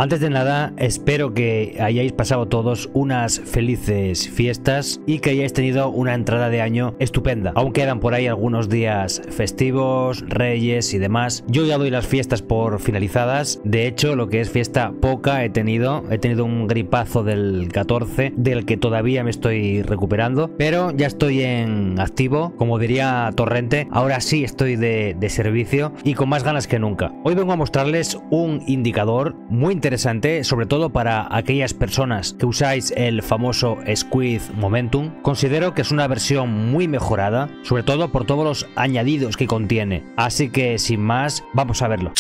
Antes de nada, espero que hayáis pasado todos unas felices fiestas y que hayáis tenido una entrada de año estupenda. Aún quedan por ahí algunos días festivos, reyes y demás. Yo ya doy las fiestas por finalizadas. De hecho, lo que es fiesta poca he tenido un gripazo del 14 del que todavía me estoy recuperando, pero ya estoy en activo, como diría Torrente. Ahora sí estoy de servicio y con más ganas que nunca. Hoy vengo a mostrarles un indicador muy interesante, sobre todo para aquellas personas que usáis el famoso Squid Momentum. Considero que es una versión muy mejorada, sobre todo por todos los añadidos que contiene. Así que sin más, vamos a verlo.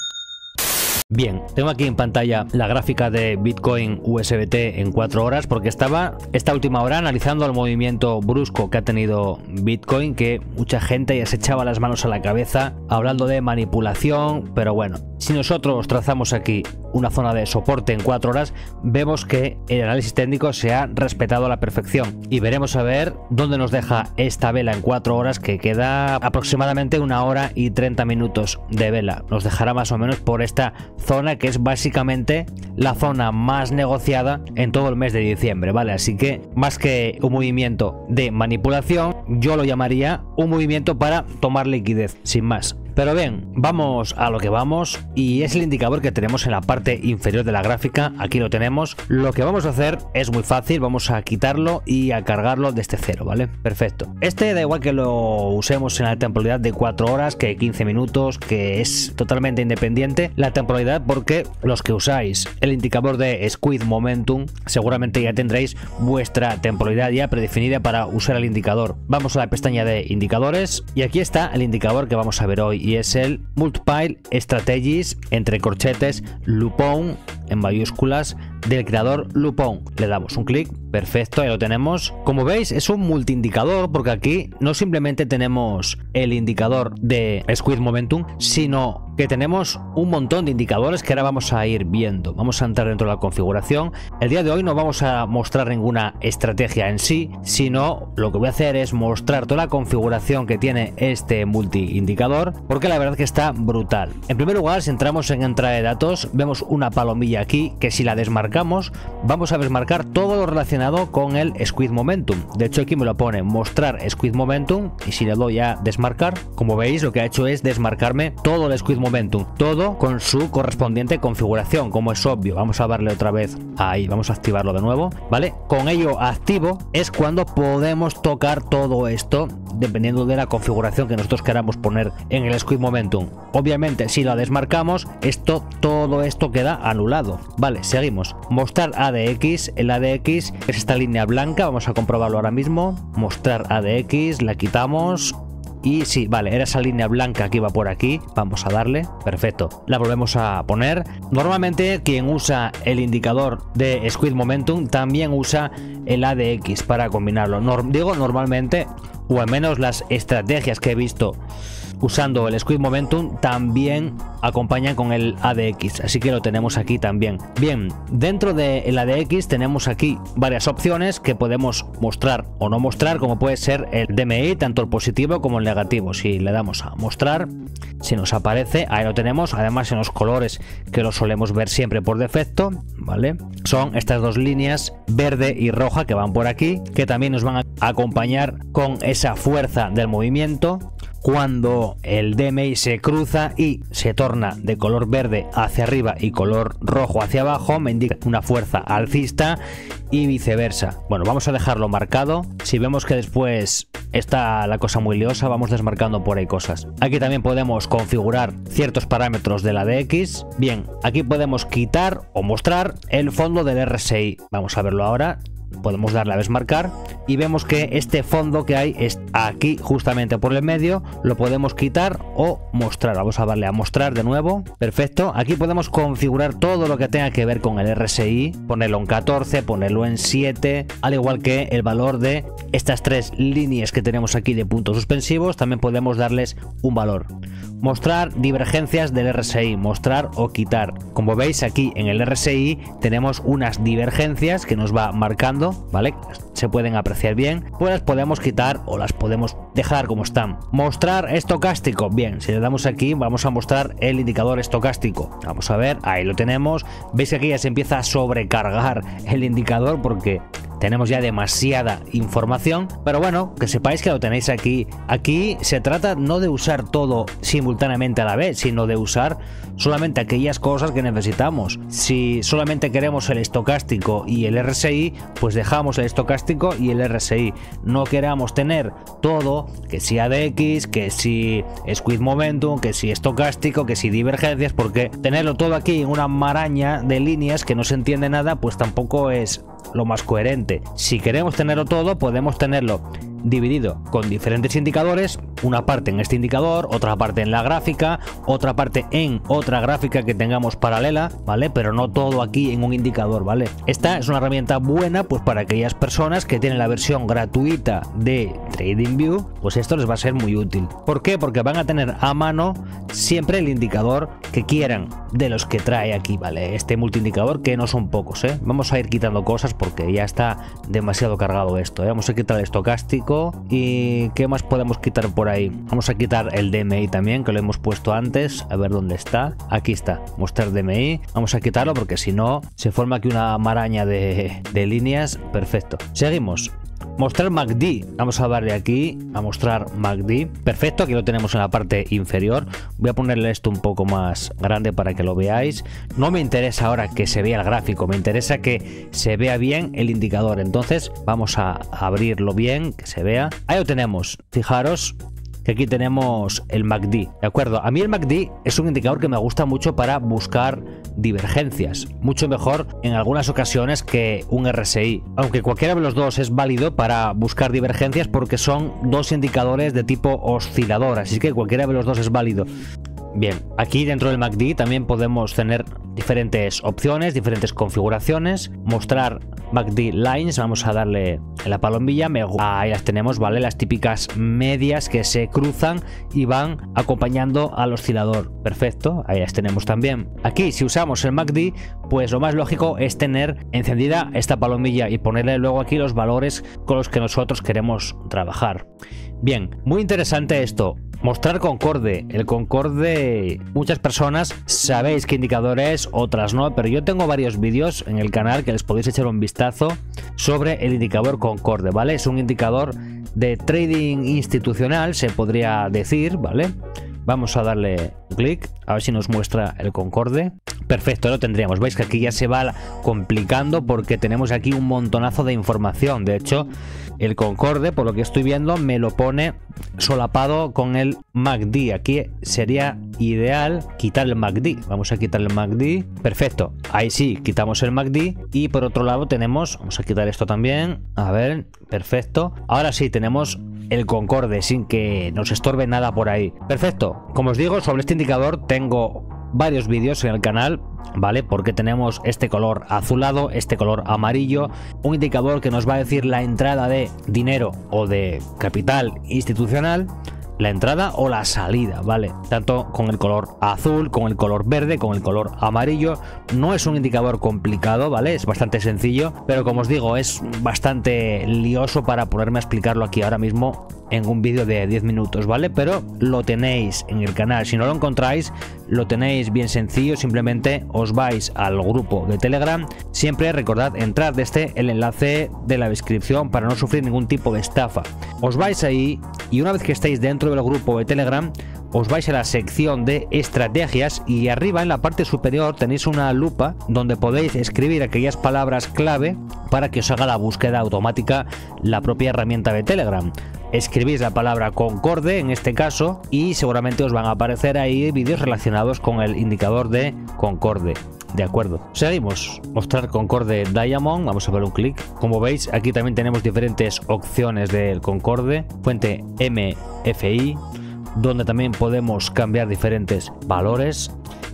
Bien, tengo aquí en pantalla la gráfica de Bitcoin USDT en 4 horas porque estaba esta última hora analizando el movimiento brusco que ha tenido Bitcoin, que mucha gente ya se echaba las manos a la cabeza hablando de manipulación, pero bueno, si nosotros trazamos aquí una zona de soporte en 4 horas, vemos que el análisis técnico se ha respetado a la perfección y veremos a ver dónde nos deja esta vela en 4 horas, que queda aproximadamente 1 hora y 30 minutos de vela. Nos dejará más o menos por esta zona, que es básicamente la zona más negociada en todo el mes de diciembre, ¿vale? Así que más que un movimiento de manipulación, yo lo llamaría un movimiento para tomar liquidez, sin más. Pero bien, vamos a lo que vamos, y es el indicador que tenemos en la parte inferior de la gráfica. Aquí lo tenemos. Lo que vamos a hacer es muy fácil, vamos a quitarlo y a cargarlo desde cero, ¿vale? Perfecto. Este da igual que lo usemos en la temporalidad de 4 horas que 15 minutos, que es totalmente independiente la temporalidad, porque los que usáis el indicador de Squid Momentum seguramente ya tendréis vuestra temporalidad ya predefinida para usar el indicador. Vamos a la pestaña de indicadores y aquí está el indicador que vamos a ver hoy, y es el Multiple Strategies entre corchetes Lupone en mayúsculas del creador Lupone. Le damos un clic, perfecto, ahí lo tenemos. Como veis, es un multiindicador porque aquí no simplemente tenemos el indicador de Squid Momentum, sino que tenemos un montón de indicadores que ahora vamos a ir viendo. Vamos a entrar dentro de la configuración. El día de hoy no vamos a mostrar ninguna estrategia en sí, sino lo que voy a hacer es mostrar toda la configuración que tiene este multiindicador, porque la verdad que está brutal. En primer lugar, si entramos en entrada de datos, vemos una palomilla aquí que si la desmarcamos, vamos a desmarcar todo lo relacionado con el Squid Momentum. De hecho, aquí me lo pone mostrar Squid Momentum, y si le doy a desmarcar, como veis, lo que ha hecho es desmarcarme todo el Squid Momentum, todo con su correspondiente configuración, como es obvio. Vamos a darle otra vez ahí, vamos a activarlo de nuevo, ¿vale? Con ello activo es cuando podemos tocar todo esto, dependiendo de la configuración que nosotros queramos poner en el Squid Momentum. Obviamente, si la desmarcamos, todo esto queda anulado. Vale, seguimos. Mostrar ADX. El ADX es esta línea blanca, vamos a comprobarlo ahora mismo. Mostrar ADX, la quitamos. Y sí, vale, era esa línea blanca que iba por aquí. Vamos a darle, perfecto, la volvemos a poner. Normalmente quien usa el indicador de Squid Momentum también usa el ADX para combinarlo. Digo normalmente, o al menos las estrategias que he visto usando el Squid Momentum también acompañan con el ADX, así que lo tenemos aquí también. Bien, dentro del ADX tenemos aquí varias opciones que podemos mostrar o no mostrar, como puede ser el DMI, tanto el positivo como el negativo. Si le damos a mostrar, si nos aparece, ahí lo tenemos. Además, en los colores que lo solemos ver siempre por defecto, ¿vale? Son estas dos líneas, verde y roja, que van por aquí, que también nos van a acompañar con esa fuerza del movimiento. Cuando el DMI se cruza y se torna de color verde hacia arriba y color rojo hacia abajo, me indica una fuerza alcista y viceversa. Bueno, vamos a dejarlo marcado. Si vemos que después está la cosa muy liosa, vamos desmarcando por ahí cosas. Aquí también podemos configurar ciertos parámetros de la DX. Bien, aquí podemos quitar o mostrar el fondo del RSI. Vamos a verlo ahora. Podemos darle a desmarcar y vemos que este fondo que hay es aquí justamente por el medio. Lo podemos quitar o mostrar. Vamos a darle a mostrar de nuevo. Perfecto. Aquí podemos configurar todo lo que tenga que ver con el RSI, ponerlo en 14, ponerlo en 7, al igual que el valor de estas tres líneas que tenemos aquí de puntos suspensivos. También podemos darles un valor. Mostrar divergencias del RSI, mostrar o quitar. Como veis aquí en el RSI tenemos unas divergencias que nos va marcando, ¿vale? Se pueden apreciar bien, pues las podemos quitar o las podemos dejar como están. Mostrar estocástico, bien, si le damos aquí vamos a mostrar el indicador estocástico. Vamos a ver, ahí lo tenemos. Veis que aquí ya se empieza a sobrecargar el indicador porque tenemos ya demasiada información, pero bueno, que sepáis que lo tenéis aquí. Aquí se trata no de usar todo simultáneamente a la vez, sino de usar solamente aquellas cosas que necesitamos. Si solamente queremos el estocástico y el RSI, pues dejamos el estocástico y el RSI. No queramos tener todo, que si ADX, que si Squid Momentum, que si estocástico, que si divergencias, porque tenerlo todo aquí en una maraña de líneas que no se entiende nada, pues tampoco es lo más coherente. Si queremos tenerlo todo, podemos tenerlo dividido con diferentes indicadores, una parte en este indicador, otra parte en la gráfica, otra parte en otra gráfica que tengamos paralela, ¿vale? Pero no todo aquí en un indicador, ¿vale? Esta es una herramienta buena pues para aquellas personas que tienen la versión gratuita de TradingView, pues esto les va a ser muy útil. ¿Por qué? Porque van a tener a mano siempre el indicador que quieran de los que trae aquí, ¿vale? Este multiindicador, que no son pocos, ¿eh? Vamos a ir quitando cosas porque ya está demasiado cargado esto, ¿eh? Vamos a quitar el estocástico. ¿Y qué más podemos quitar por ahí? Vamos a quitar el DMI también, que lo hemos puesto antes. A ver dónde está. Aquí está, mostrar DMI. Vamos a quitarlo porque si no se forma aquí una maraña de líneas. Perfecto. Seguimos. Mostrar MACD, vamos a darle aquí a mostrar MACD. Perfecto, aquí lo tenemos en la parte inferior. Voy a ponerle esto un poco más grande para que lo veáis. No me interesa ahora que se vea el gráfico, me interesa que se vea bien el indicador. Entonces vamos a abrirlo bien, que se vea. Ahí lo tenemos, fijaros que aquí tenemos el MACD, ¿de acuerdo? A mí el MACD es un indicador que me gusta mucho para buscar divergencias, mucho mejor en algunas ocasiones que un RSI, aunque cualquiera de los dos es válido para buscar divergencias porque son dos indicadores de tipo oscilador, así que cualquiera de los dos es válido. Bien, aquí dentro del MACD también podemos tener diferentes opciones, diferentes configuraciones. Mostrar MACD Lines, vamos a darle en la palomilla, ahí las tenemos, ¿vale? Las típicas medias que se cruzan y van acompañando al oscilador. Perfecto, ahí las tenemos también. Aquí, si usamos el MACD, pues lo más lógico es tener encendida esta palomilla y ponerle luego aquí los valores con los que nosotros queremos trabajar. Bien, muy interesante esto. Mostrar concorde. El concorde, muchas personas sabéis qué indicador es, otras no, pero yo tengo varios vídeos en el canal que les podéis echar un vistazo sobre el indicador concorde, ¿vale? Es un indicador de trading institucional, se podría decir, ¿vale? Vamos a darle clic, a ver si nos muestra el concorde. Perfecto, lo tendríamos. Veis que aquí ya se va complicando porque tenemos aquí un montonazo de información. De hecho, el concorde, por lo que estoy viendo, me lo pone solapado con el MACD. Aquí sería ideal quitar el MACD. Vamos a quitar el MACD. Perfecto, ahí sí, quitamos el MACD. Y por otro lado tenemos, vamos a quitar esto también. A ver, perfecto. Ahora sí, tenemos el concorde sin que nos estorbe nada por ahí. Perfecto, como os digo, sobre este indicador tengo varios vídeos en el canal, ¿vale? Porque tenemos este color azulado, este color amarillo, un indicador que nos va a decir la entrada de dinero o de capital institucional, la entrada o la salida, ¿vale? Tanto con el color azul, con el color verde, con el color amarillo. No es un indicador complicado, ¿vale? Es bastante sencillo, pero como os digo, es bastante lioso para ponerme a explicarlo aquí ahora mismo en un vídeo de 10 minutos, ¿vale? Pero lo tenéis en el canal. Si no lo encontráis, lo tenéis bien sencillo. Simplemente os vais al grupo de Telegram. Siempre recordad entrar desde el enlace de la descripción para no sufrir ningún tipo de estafa. Os vais ahí y una vez que estéis dentro del grupo de Telegram, os vais a la sección de estrategias y arriba en la parte superior tenéis una lupa donde podéis escribir aquellas palabras clave para que os haga la búsqueda automática la propia herramienta de Telegram. Escribís la palabra concorde en este caso y seguramente os van a aparecer ahí vídeos relacionados con el indicador de concorde. De acuerdo, seguimos. Mostrar concorde Diamond, vamos a ver un clic. Como veis, aquí también tenemos diferentes opciones del concorde. Fuente MFI, donde también podemos cambiar diferentes valores.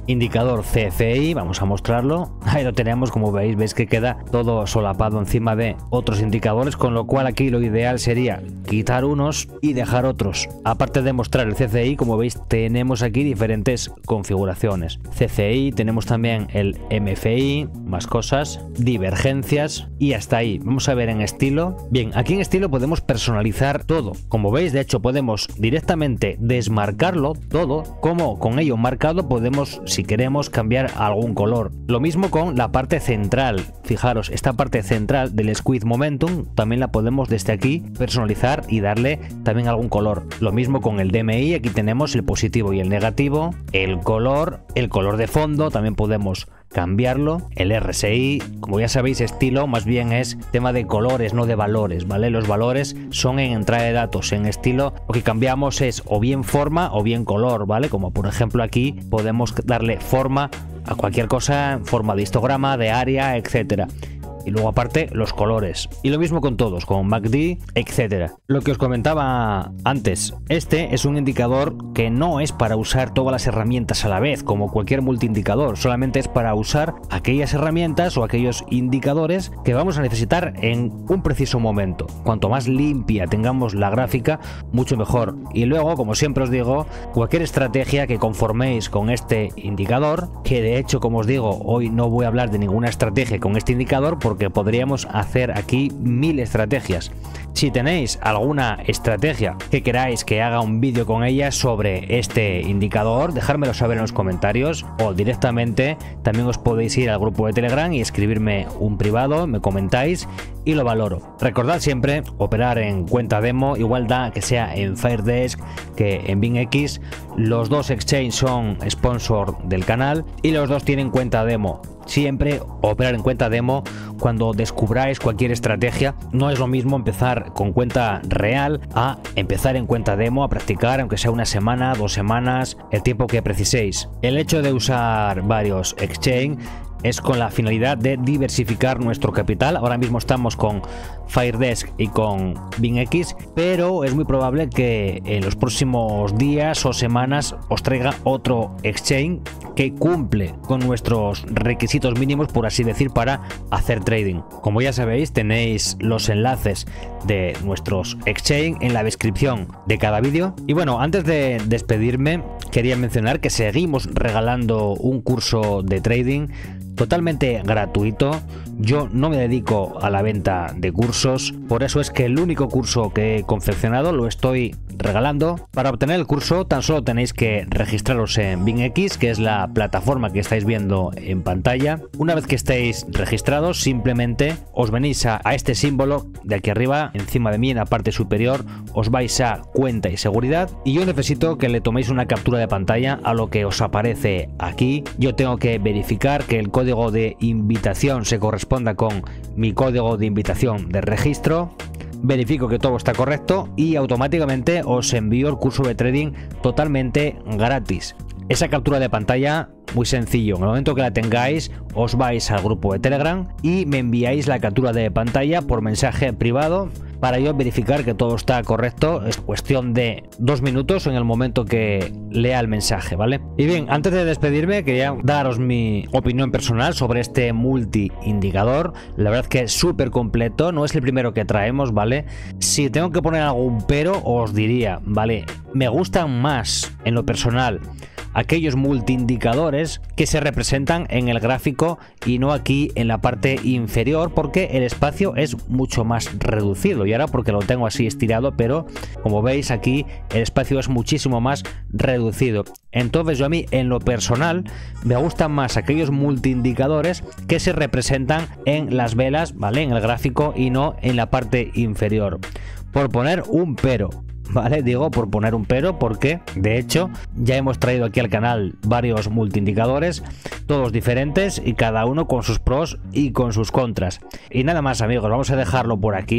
indicador CCI, vamos a mostrarlo. Ahí lo tenemos, como veis que queda todo solapado encima de otros indicadores, con lo cual aquí lo ideal sería quitar unos y dejar otros. Aparte de mostrar el CCI, como veis tenemos aquí diferentes configuraciones. CCI, tenemos también el MFI, más cosas, divergencias y hasta ahí. Vamos a ver en estilo. Bien, aquí en estilo podemos personalizar todo. Como veis, de hecho podemos directamente desmarcarlo todo, como con ello marcado podemos, si queremos, cambiar algún color. Lo mismo con la parte central. Fijaros, esta parte central del Squeeze Momentum también la podemos desde aquí personalizar y darle también algún color. Lo mismo con el DMI, aquí tenemos el positivo y el negativo, el color de fondo también podemos cambiarlo, el RSI, como ya sabéis, estilo más bien es tema de colores, no de valores, ¿vale? Los valores son en entrada de datos. En estilo lo que cambiamos es o bien forma o bien color, ¿vale? Como por ejemplo aquí podemos darle forma a cualquier cosa, forma de histograma, de área, etcétera. Y luego aparte los colores, y lo mismo con todos, con MACD, etcétera. Lo que os comentaba antes, este es un indicador que no es para usar todas las herramientas a la vez como cualquier multiindicador, solamente es para usar aquellas herramientas o aquellos indicadores que vamos a necesitar en un preciso momento. Cuanto más limpia tengamos la gráfica, mucho mejor. Y luego, como siempre os digo, cualquier estrategia que conforméis con este indicador, que de hecho, como os digo, hoy no voy a hablar de ninguna estrategia con este indicador porque podríamos hacer aquí 1000 estrategias. Si tenéis alguna estrategia que queráis que haga un vídeo con ella sobre este indicador, dejármelo saber en los comentarios, o directamente también os podéis ir al grupo de Telegram y escribirme un privado, me comentáis y lo valoro. Recordad siempre operar en cuenta demo, igual da que sea en Firedesk que en BingX. Los dos exchanges son sponsor del canal y los dos tienen cuenta demo. Siempre operar en cuenta demo cuando descubráis cualquier estrategia. No es lo mismo empezar con cuenta real a empezar en cuenta demo, a practicar, aunque sea una semana, 2 semanas, el tiempo que preciséis. El hecho de usar varios exchange es con la finalidad de diversificar nuestro capital. Ahora mismo estamos con Firedesk y con BingX, pero es muy probable que en los próximos días o semanas os traiga otro exchange que cumple con nuestros requisitos mínimos, por así decir, para hacer trading. Como ya sabéis, tenéis los enlaces de nuestros exchange en la descripción de cada vídeo. Y bueno, antes de despedirme, quería mencionar que seguimos regalando un curso de trading totalmente gratuito. Yo no me dedico a la venta de cursos, por eso es que el único curso que he confeccionado lo estoy regalando. Para obtener el curso tan solo tenéis que registraros en BingX, que es la plataforma que estáis viendo en pantalla. Una vez que estéis registrados, simplemente os venís a este símbolo de aquí arriba, encima de mí en la parte superior, os vais a cuenta y seguridad, y yo necesito que le toméis una captura de pantalla a lo que os aparece aquí. Yo tengo que verificar que el código de invitación se corresponda con mi código de invitación de registro. Verifico que todo está correcto y automáticamente os envío el curso de trading totalmente gratis. Esa captura de pantalla, muy sencillo, en el momento que la tengáis os vais al grupo de Telegram y me enviáis la captura de pantalla por mensaje privado para yo verificar que todo está correcto. Es cuestión de 2 minutos en el momento que lea el mensaje, ¿vale? Y bien, antes de despedirme quería daros mi opinión personal sobre este multi-indicador. La verdad que es súper completo, no es el primero que traemos, ¿vale? Si tengo que poner algún pero, os diría, ¿vale? Me gustan más en lo personal aquellos multiindicadores que se representan en el gráfico y no aquí en la parte inferior, porque el espacio es mucho más reducido. Y ahora porque lo tengo así estirado, pero como veis aquí el espacio es muchísimo más reducido. Entonces yo a mí en lo personal me gustan más aquellos multiindicadores que se representan en las velas, ¿vale? En el gráfico y no en la parte inferior. Por poner un pero, ¿vale? Digo por poner un pero porque de hecho ya hemos traído aquí al canal varios multiindicadores, todos diferentes y cada uno con sus pros y con sus contras. Y nada más, amigos, vamos a dejarlo por aquí.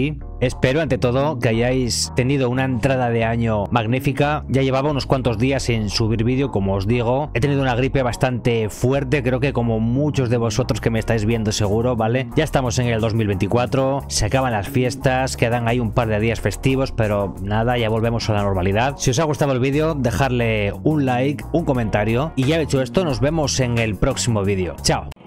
Espero ante todo que hayáis tenido una entrada de año magnífica. Ya llevaba unos cuantos días sin subir vídeo, como os digo. He tenido una gripe bastante fuerte, creo que como muchos de vosotros que me estáis viendo seguro, ¿vale? Ya estamos en el 2024, se acaban las fiestas, quedan ahí un par de días festivos, pero nada, ya volvemos a la normalidad. Si os ha gustado el vídeo, dejadle un like, un comentario, y ya hecho esto, nos vemos en el próximo vídeo. ¡Chao!